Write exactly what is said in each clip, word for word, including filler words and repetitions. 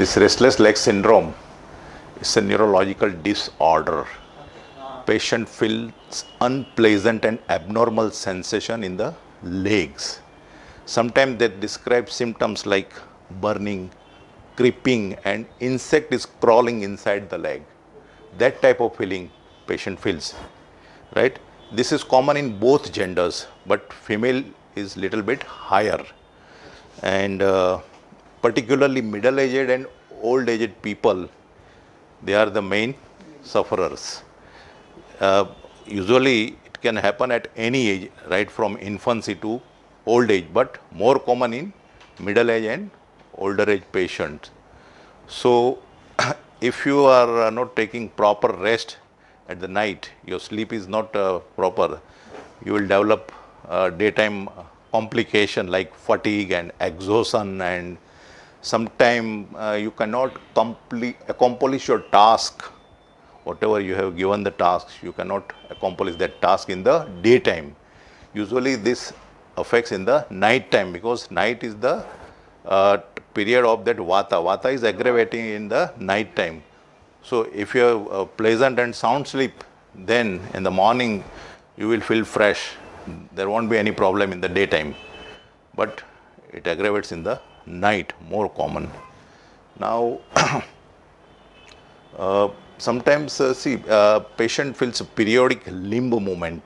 This restless leg syndrome is a neurological disorder. Patient feels unpleasant and abnormal sensation in the legs. Sometimes they describe symptoms like burning, creeping, and insect is crawling inside the leg. That type of feeling patient feels, right? This is common in both genders, but female is little bit higher. And uh, particularly middle-aged and old-aged people, they are the main sufferers. Uh, usually it can happen at any age, right from infancy to old age, but more common in middle age and older age patients. So if you are uh, not taking proper rest at the night, your sleep is not uh, proper, you will develop uh, daytime complication like fatigue and exhaustion, and sometime uh, you cannot complete accomplish your task. Whatever you have given the tasks, you cannot accomplish that task in the daytime. Usually this affects in the night time, because night is the uh, period of that vata. Vata is aggravating in the night time. So if you have a pleasant and sound sleep, then in the morning you will feel fresh. There won't be any problem in the daytime, but it aggravates in the night, more common. Now uh, sometimes uh, see uh, patient feels periodic limb movement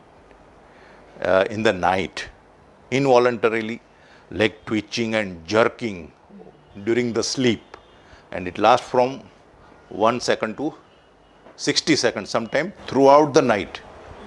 uh, in the night, involuntarily leg twitching and jerking during the sleep, and it lasts from one second to sixty seconds, sometime throughout the night.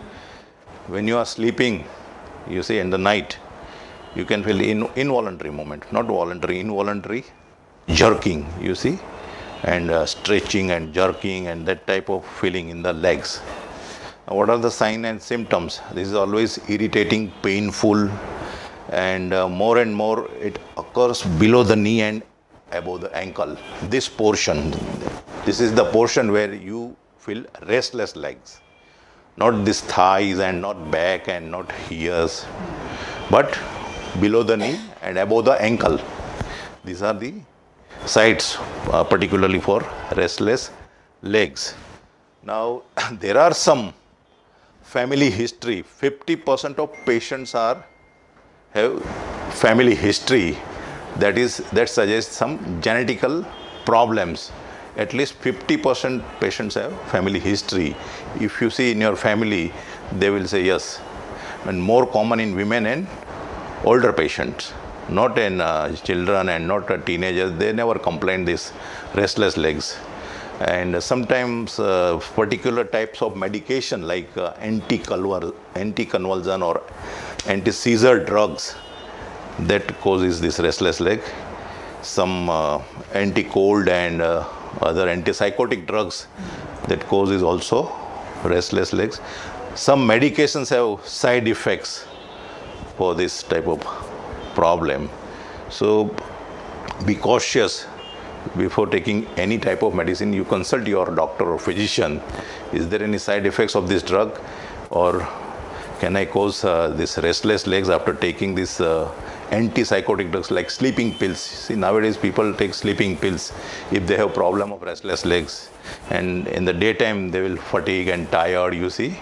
When you are sleeping, you see in the night, you can feel in, involuntary movement, not voluntary, involuntary jerking, you see, and uh, stretching and jerking and that type of feeling in the legs. Now, what are the signs and symptoms? This is always irritating, painful, and uh, more and more it occurs below the knee and above the ankle. This portion, this is the portion where you feel restless legs. Not this thighs and not back and not ears, but below the knee and above the ankle. These are the sites uh, particularly for restless legs. Now there are some family history. fifty percent of patients are have family history, that is that suggests some genetical problems. At least fifty percent patients have family history. If you see in your family, they will say yes. And more common in women and older patients, not in uh, children and not uh, teenagers. They never complain this restless legs. And sometimes uh, particular types of medication like uh, anti-convulsion anti-convulsion or anti-seizure drugs, that causes this restless leg. Some uh, anti-cold and uh, other antipsychotic drugs, that causes also restless legs. Some medications have side effects for this type of problem. So be cautious before taking any type of medicine. You consult your doctor or physician. Is there any side effects of this drug, or can I cause uh, this restless legs after taking this uh, antipsychotic drugs like sleeping pills? See, nowadays people take sleeping pills if they have problem of restless legs, and in the daytime they will fatigue and tired, you see,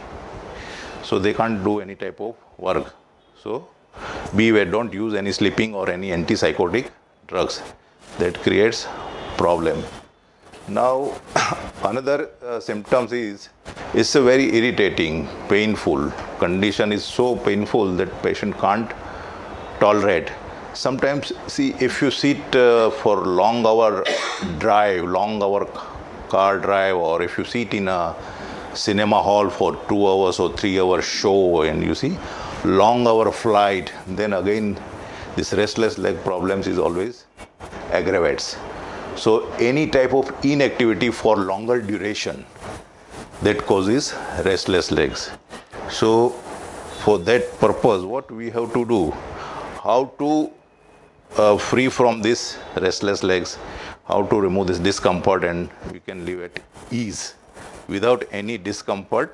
so they can't do any type of work. So beware, don't use any sleeping or any antipsychotic drugs. That creates problem. Now another uh, symptoms is it's a very irritating, painful condition. Is so painful that patient can't tolerate. Sometimes, see, if you sit uh, for long hour drive, long hour car drive, or if you sit in a cinema hall for two hours or three hour show, and you see long hour flight, then again this restless leg problems is always aggravates. So any type of inactivity for longer duration, that causes restless legs. So for that purpose, what we have to do, how to uh, free from this restless legs, how to remove this discomfort, and we can live at ease without any discomfort.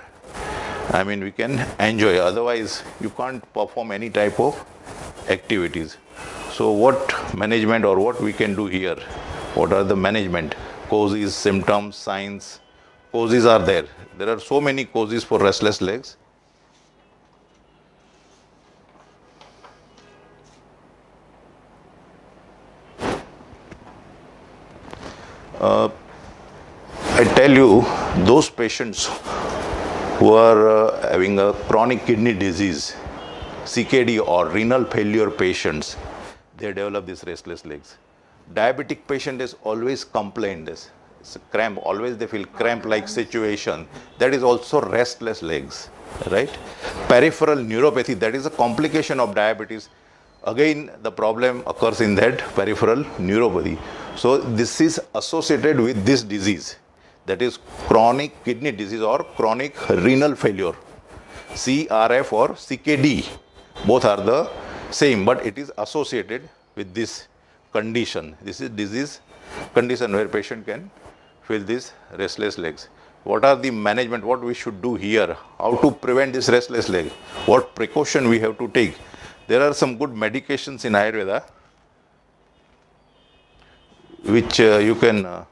I mean, we can enjoy. Otherwise, you can't perform any type of activities. So what management or what we can do here? What are the management? Causes, symptoms, signs. Causes are there. There are so many causes for restless legs. Uh, I tell you, those patients who are uh, having a chronic kidney disease, C K D or renal failure patients, they develop these restless legs. Diabetic patient is always complained this. It's a cramp, always they feel cramp like situation. That is also restless legs, right? Peripheral neuropathy, that is a complication of diabetes. Again, the problem occurs in that peripheral neuropathy. So this is associated with this disease, that is chronic kidney disease or chronic renal failure. C R F or C K D, both are the same, but it is associated with this condition. This is disease condition where patient can feel these restless legs. What are the management, what we should do here? How to prevent this restless leg? What precaution we have to take? There are some good medications in Ayurveda which uh, you can uh,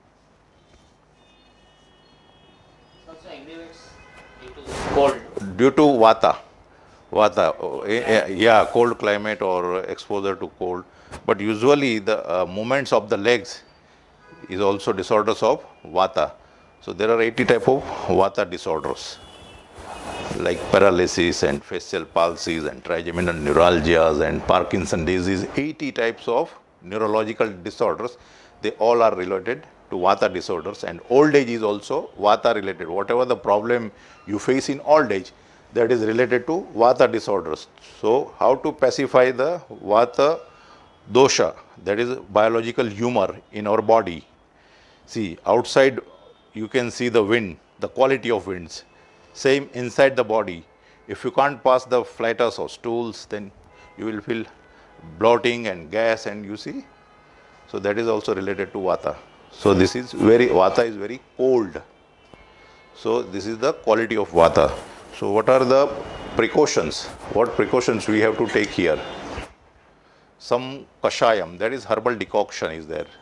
Also aggravates due to cold. due to vata. Vata, oh, eh, eh, yeah, cold climate or exposure to cold. But usually the uh, movements of the legs is also disorders of vata. So there are eighty type of vata disorders like paralysis and facial palsies and trigeminal neuralgias and Parkinson disease. eighty types of neurological disorders. They all are related to vata disorders, and old age is also vata related. Whatever the problem you face in old age, that is related to vata disorders. So how to pacify the vata dosha, that is biological humor in our body. See, outside you can see the wind, the quality of winds. Same inside the body. If you can't pass the flights or stools, then you will feel bloating and gas, and you see. So that is also related to vata. So this is very, vata is very cold. So this is the quality of vata. So what are the precautions? What precautions we have to take here? Some kashayam, that is herbal decoction is there.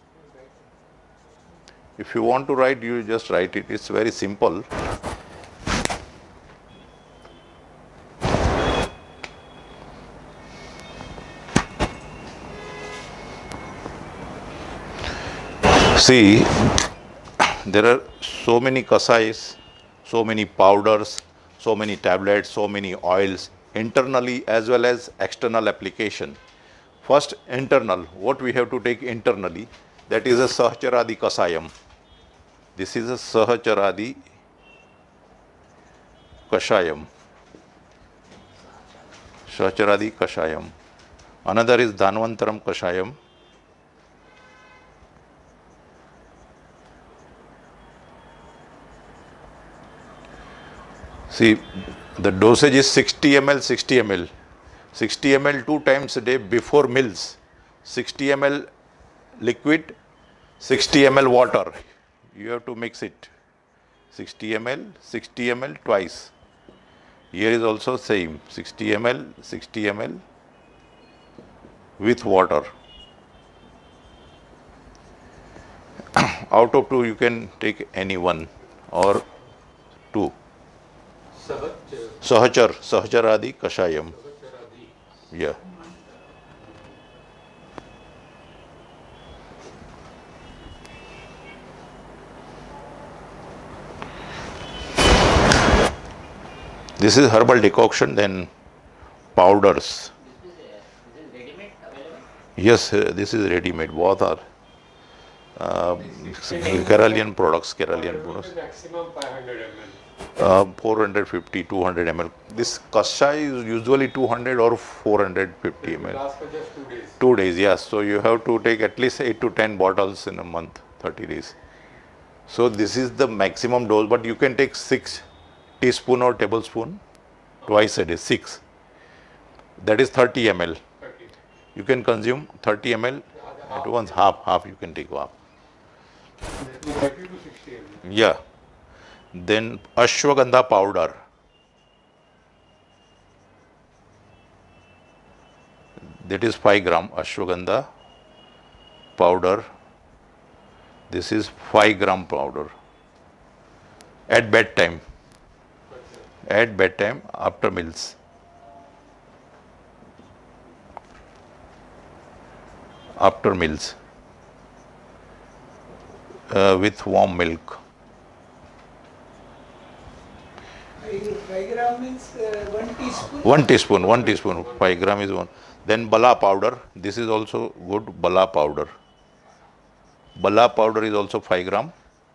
If you want to write, you just write it. It's very simple. See, there are so many kasais, so many powders, so many tablets, so many oils, internally as well as external application. First, internal, what we have to take internally, that is a Sahacharadi Kasayam. This is a Sahacharadi Kashayam. Sahacharadi Kashayam. Another is Dhanvantaram Kashayam. See, the dosage is sixty milliliters, sixty milliliters. sixty milliliters two times a day before meals. sixty milliliters liquid, sixty milliliters water. You have to mix it. sixty milliliters, sixty milliliters twice. Here is also same. sixty milliliters, sixty milliliters with water. Out of two, you can take any one or two. Sahachar, Sahacharadi Kashayam. Yeah. This is herbal decoction, then powders. This is, uh, is it ready-made available? Yes, uh, this is ready-made. Both are uh, Keralian products. Keralian products. Maximum five hundred milliliters. Uh, four hundred fifty, two hundred milliliters. This kasha is usually two hundred or four hundred fifty It milliliters. lasts for just two days. Two days, yes. So you have to take at least eight to ten bottles in a month, thirty days. So this is the maximum dose, but you can take six teaspoon or tablespoon twice a day, six. That is thirty milliliters. thirty. You can consume thirty milliliters at once, half, half you can take half. thirty to sixty milliliters. Yeah. Then ashwagandha powder. That is five gram ashwagandha powder. This is five gram powder. At bedtime. At bedtime after meals. After meals. Uh, with warm milk. five gram means uh, one teaspoon? One teaspoon, one teaspoon, five gram is one. Then bala powder, this is also good, bala powder. Bala powder is also five gram.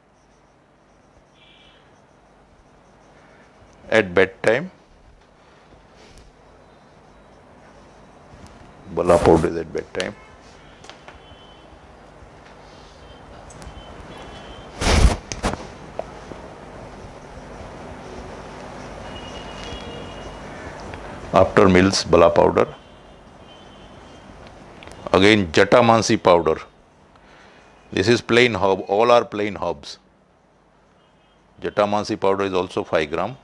At bedtime, bala powder is at bedtime. After meals, bala powder. Again, jatamansi powder. This is plain herb, all are plain herbs. Jatamansi powder is also five gram.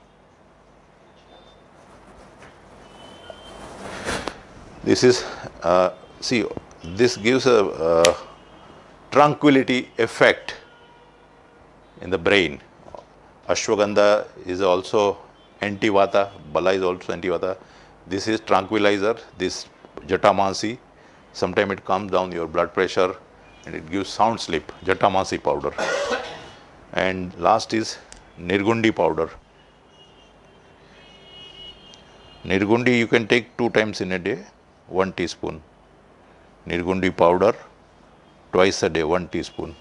This is, uh, see, this gives a uh, tranquility effect in the brain. Ashwagandha is also anti-vata, bala is also anti-vata. This is tranquilizer, this jatamansi. Sometimes it calms down your blood pressure and it gives sound sleep, jatamansi powder. And last is nirgundi powder. Nirgundi you can take two times in a day, one teaspoon. Nirgundi powder, twice a day, one teaspoon.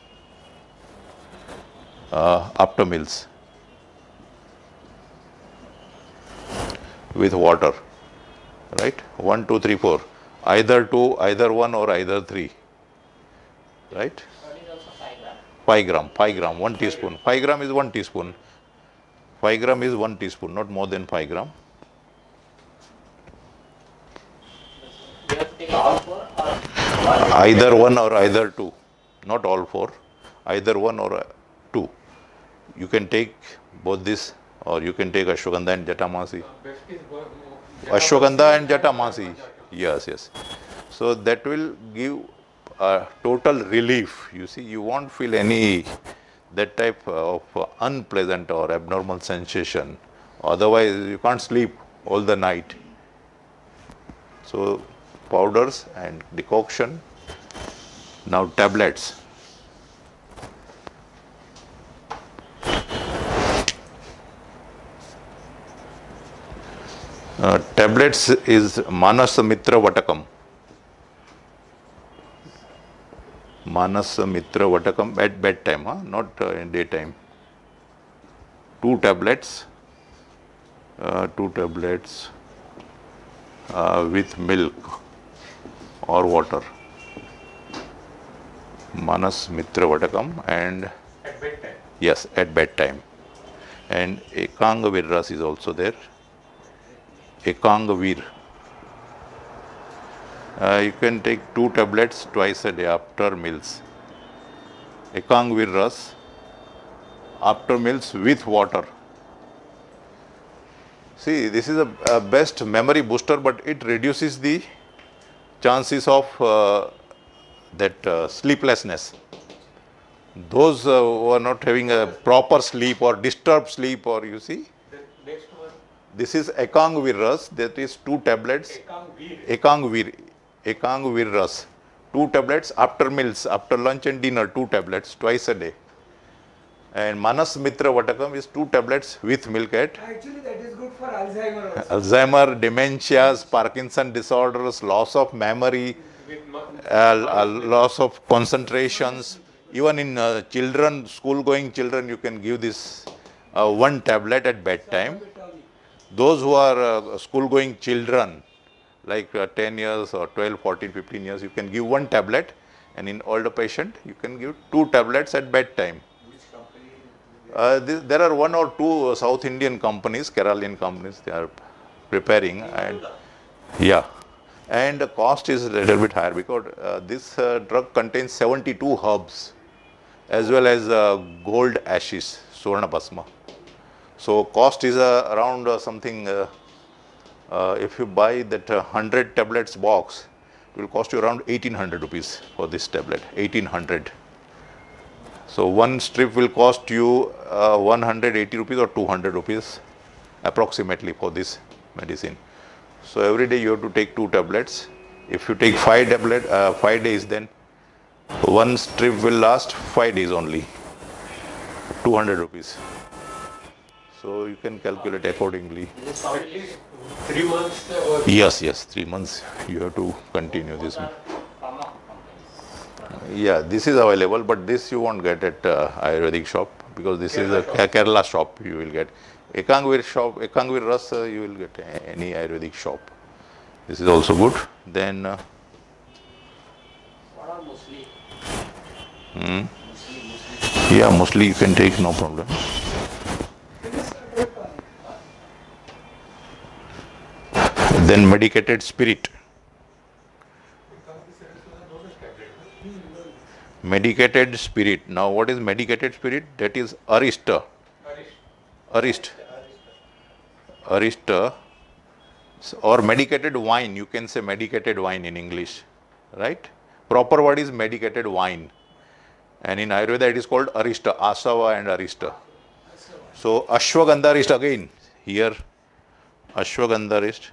Uh, after meals. With water. Right? One, two, three, four. Either two, either one, or either three. Right? Curd is also five gram. five gram, five gram, one teaspoon. five gram is one teaspoon. five gram is one teaspoon, not more than five gram. You have to take all four or Either one or either two. Not all four. Either one or uh, two. You can take both this, or you can take ashwagandha and jatamansi. Best is uh, Ashwagandha and jatamansi. Yes, yes. So that will give a total relief. You see, you won't feel any that type of unpleasant or abnormal sensation. Otherwise, you can't sleep all the night. So powders and decoction. Now tablets. Uh, tablets is Manas Mitra Vatakam. Manas Mitra Vatakam at bedtime, huh? Not uh, in daytime. Two tablets, uh, two tablets uh, with milk or water. Manas Mitra Vatakam, and at bedtime. yes, at bedtime. And Ekanga Virras is also there. Ekanga Vir. Uh, you can take two tablets twice a day after meals. Ekang Vir Ras after meals with water. See, this is a, a best memory booster, but it reduces the chances of uh, that uh, sleeplessness. Those uh, who are not having a proper sleep or disturbed sleep, or you see, The next one, this is Ekang Vir Ras, that is two tablets. Ekang Veer. Ekang Vir, Ekang Vir Ras, two tablets after meals, after lunch and dinner, two tablets twice a day. And Manas Mitra Vatakam is two tablets with milk at Actually, that is good for Alzheimer also. Alzheimer, dementias, Parkinson disorders, loss of memory, With ma- uh, uh, loss of concentrations. Even in uh, children, school-going children, you can give this uh, one tablet at bedtime. Those who are uh, school-going children, like uh, ten years or twelve, fourteen, fifteen years, you can give one tablet, and in older patient, you can give two tablets at bedtime. Uh, this, there are one or two South Indian companies, Keralian companies, they are preparing, and yeah, and the cost is a little bit higher because uh, this uh, drug contains seventy-two herbs as well as uh, gold ashes, Swarna Basma. So cost is uh, around uh, something, uh, uh, if you buy that uh, one hundred tablets box, it will cost you around eighteen hundred rupees for this tablet, eighteen hundred. So one strip will cost you uh, one hundred eighty rupees or two hundred rupees approximately for this medicine. So every day you have to take two tablets. If you take five tablet, uh, five days, then one strip will last five days only. two hundred rupees. So you can calculate accordingly. Is this At already least three months or Yes, yes, three months you have to continue this. both are pharma companies? Yeah, this is available, but this you won't get at uh, Ayurvedic shop because this is a Kerala shop. Kerala shop you will get. Ekangvir shop, Ekangvir Ras uh, you will get a- any Ayurvedic shop. This is also good. Then uh, What are mostly? hmm, Mostly, mostly. yeah, mostly you can take, no problem. It is a tonic. Then medicated spirit. Medicated spirit. Now what is medicated spirit? That is Arista. Arish. Arist. Arista. Or medicated wine. You can say medicated wine in English. Right? Proper word is medicated wine. And in Ayurveda it is called Arista. Asava and Arista. So Ashwagandharist again. Here Ashwagandharist.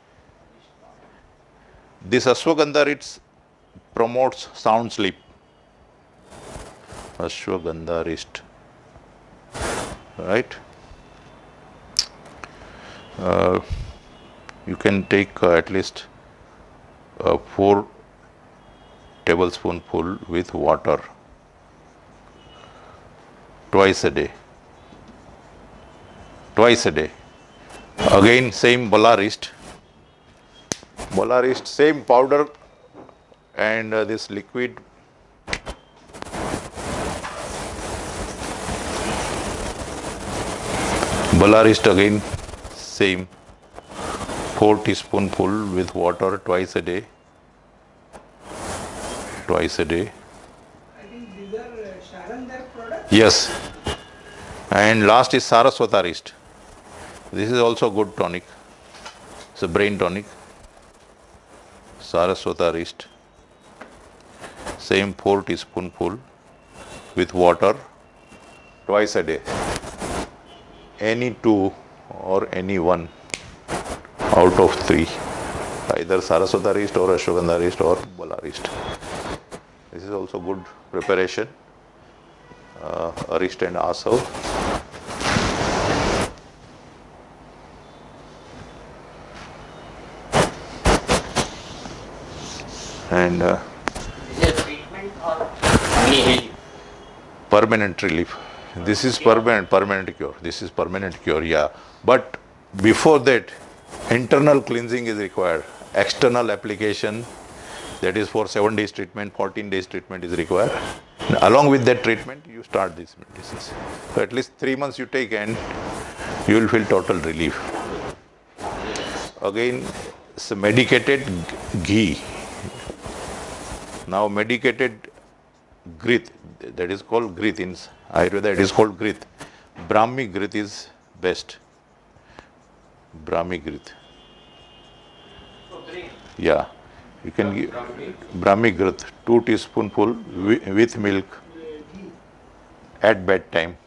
This Ashwagandharist promotes sound sleep. Ashwagandharist. Right? Uh, you can take uh, at least uh, four tablespoonful with water twice a day. Twice a day. Again, same Bolarist. Bolarist, same powder and uh, this liquid. Bolarist again, same. four teaspoonful with water twice a day. Twice a day. I think these are uh, Sharandhar products. Yes. And last is Saraswatarist. This is also good tonic. It's a brain tonic. Saraswatarist. Same four teaspoonful with water twice a day. Any two or any one out of three. Either Saraswatarist or Ashwagandharist or Bolarist. This is also good preparation. Uh, Arist and Asav. And uh, Is it a treatment or only healing? permanent relief. This is permanent, permanent cure. This is permanent cure, yeah. But before that, internal cleansing is required. External application, that is for seven days treatment, fourteen days treatment is required. And along with that treatment, you start these medicines. So at least three months you take and you will feel total relief. Again, it's a medicated ghee. Now medicated grit, that is called grit in Ayurveda, it is called grit. Brahmi grit is best. Brahmi grit. For brain. Yeah. You can give Brahmi grit, two teaspoonful wi- with milk at bedtime.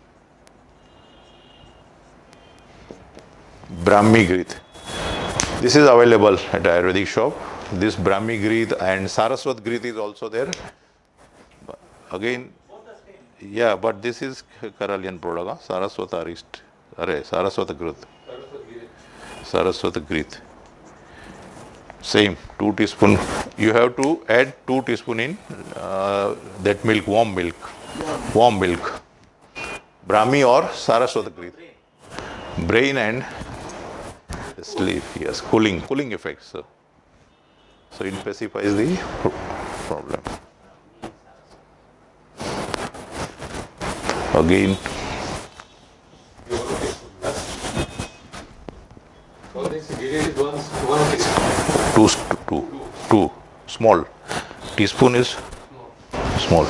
Brahmi grit. This is available at Ayurvedic shop. This Brahmi grit and Saraswat grit is also there. Again, yeah, but this is Karalian product, huh? Saraswat Arist. Arre, Saraswat grit. Saraswat grit. Same, two teaspoon. You have to add two teaspoon in uh, that milk, warm milk. Warm milk. Brahmi or Saraswat grit. Brain and sleep, yes, cooling, cooling effects. So, so it pacifies the pro- problem. Again, So this ingredient is one, one teaspoon. two, st- two, two, small. Teaspoon is small.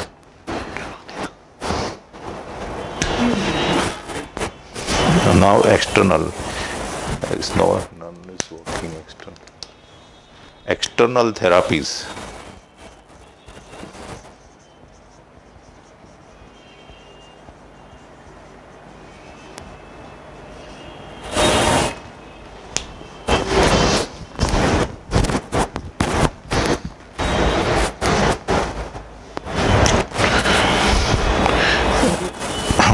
And now external. It's no, none is working external. External therapies.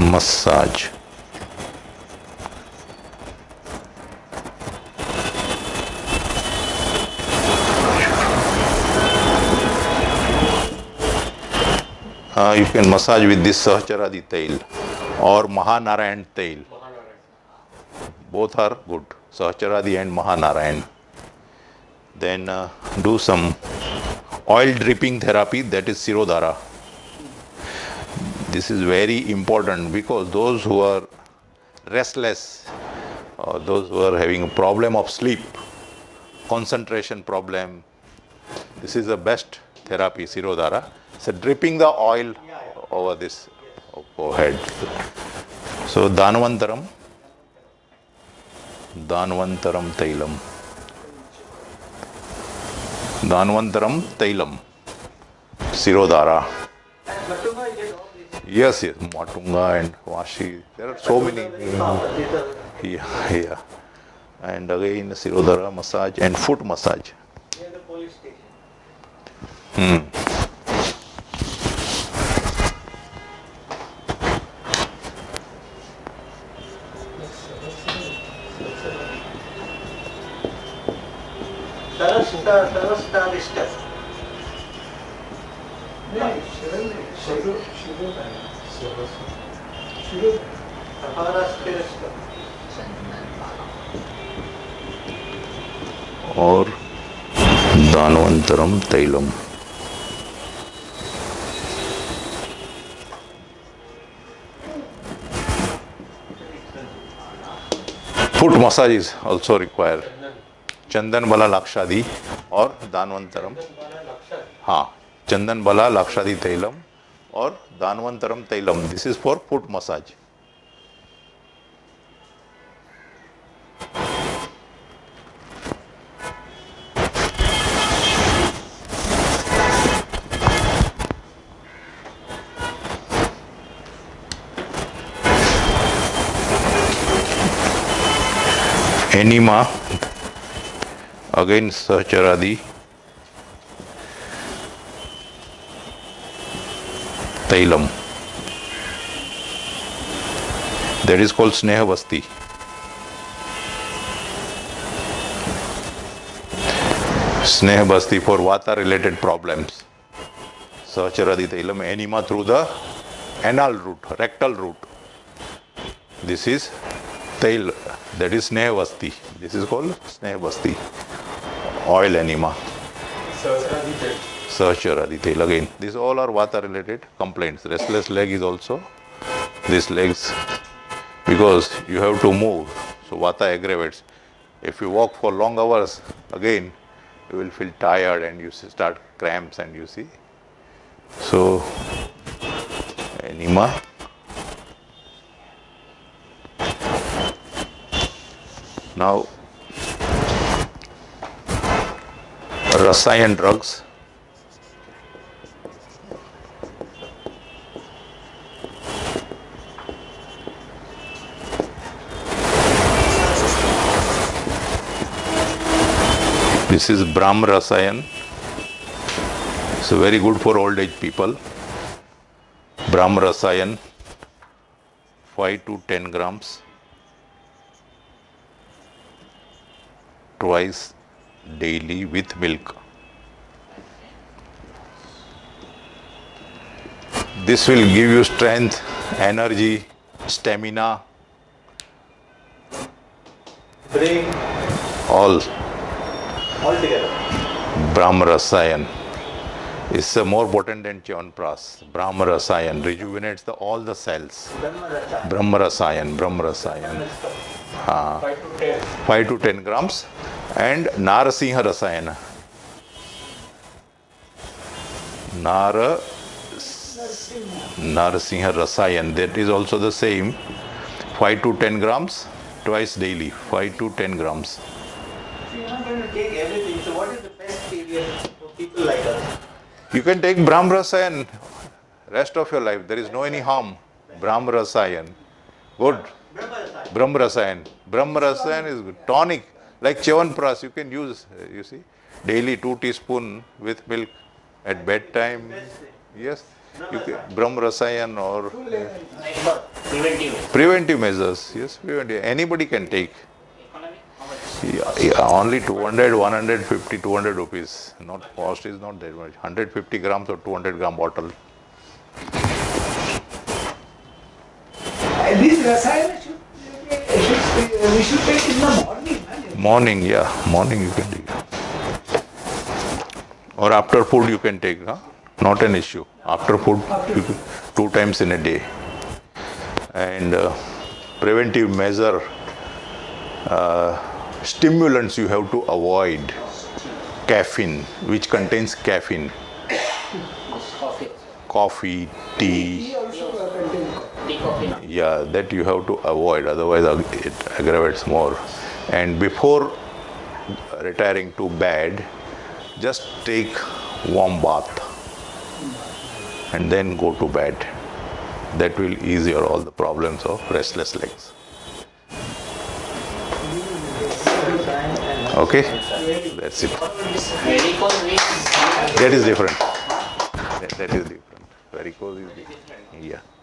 massage. Uh, you can massage with this Sahasraradi tail or Mahanarayan tail. Both are good, Sahasraradi and Mahanarayan. Then uh, do some oil dripping therapy, that is Sirodhara. This is very important because those who are restless, or those who are having a problem of sleep, concentration problem, this is the best therapy, Sirodhara. So dripping the oil over this forehead. So Dhanvantaram, Dhanvantaram Tailam. Dhanvantaram Tailam, Sirodhara. Yes, yes, Matunga and Vashi. There are so many. Yeah, yeah. And again, Sirodhara massage and foot massage. Near the police station. Hmm. Sarasta, Sarasta Vista. No, Shiru, Shiru, Shiru, Shiru, Shiru, Maharashtra. Or Dhanvantaram Tailam. Foot massage is also required. Chandan Bala Lakshadi or Dhanvantaram. हाँ, Chandan Bala Lakshadi Tailam or Dhanvantaram Tailam. This is for foot massage. Enema, again Sahasraradi Tailam. That is called Snehavasti. Snehavasti for Vata related problems. Sahasraradi Tailam, enema through the anal route, rectal route. This is tail, that is Snehavasti. This is called Snehavasti. Oil enema. Sahasraradi tail again. These all are Vata related complaints. Restless leg is also these legs because you have to move. So Vata aggravates. If you walk for long hours, again you will feel tired and you start cramps and you see. So enema. Now, Rasayan drugs. This is Brahm Rasayan. It's very good for old age people. Brahm Rasayan, five to ten grams. Twice daily with milk. This will give you strength, energy, stamina, Brain, all. all together. Brahma Rasayan is uh, more potent than Chyawanprash. Brahma Rasayan rejuvenates the, all the cells. Brahma Rasayan, Brahma Rasayan. Uh, five to ten. five to ten grams. And Narasingha Rasayana. Nara, Narasingha Rasayan, that is also the same. five to ten grams twice daily. five to ten grams. So you're not going to take everything. So what is the best period for people like us? You can take Brahma Rasayan rest of your life. There is no any harm. Brahma Rasayan. Good. Brahma Rasayan. Brahma Rasayan is good. Tonic. Like Chyawanprash, you can use, uh, you see, daily two teaspoon with milk at bedtime. Yes, You can, Brahm Rasayan or Like for preventive. preventive measures. Yes, preventive. Anybody can take. Economy, how much? Yeah, yeah, only two hundred, one hundred fifty, two hundred rupees. Not cost is not that much. one hundred fifty grams or two hundred gram bottle. And this rasayana should, should, we should take in the morning. Man. Morning, yeah, morning you can take. Or after food you can take, huh? Not an issue. After food, you can, two times in a day. And uh, preventive measure, uh, stimulants you have to avoid. Caffeine, which contains caffeine. This coffee. Coffee, tea, He also contains. Tea, coffee. No? yeah, that you have to avoid, otherwise ag- it aggravates more. And before retiring to bed, just take warm bath and then go to bed. That will ease your all the problems of restless legs. Okay, that's it. Varicose veins. That is different. That, that is different. Varicose is different. Yeah.